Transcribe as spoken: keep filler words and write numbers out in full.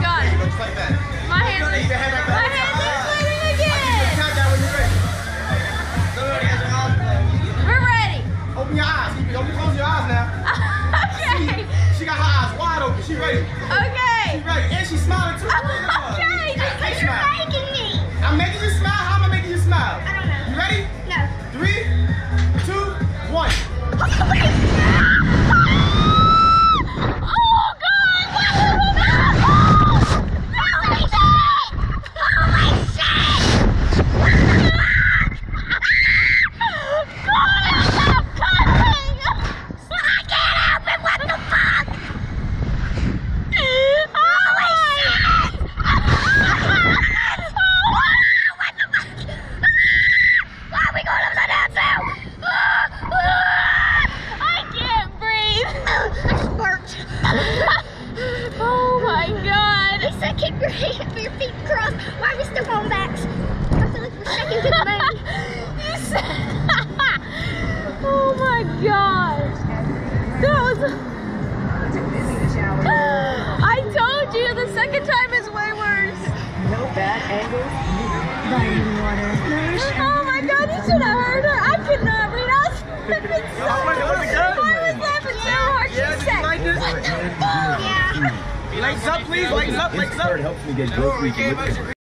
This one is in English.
got it. Just like that. My hands are, my hands are sweating again. Count that when you're ready. Somebody has your eyes closed. We're ready. Open your eyes. Don't close your eyes now. Okay. She, she got her eyes wide open. She ready. Okay. She ready. And she's smiling too. Okay. Just You're making me. I'm making you smile. How am I making you smile? I don't know. You ready? No. Three, two, one. Oh my God! They said keep your, hand, your feet crossed. Why are we still going back? I feel like we're shaking to the moon. You said, oh my God! That was. I told you the second time is way worse. No bad angles. Vitamin water. Oh my God! You should have heard her. I could not read. I was laughing so hard. I was laughing so hard. She said, like this? Yeah. Legs up, please. Legs up. Legs up. Helps me get groceries.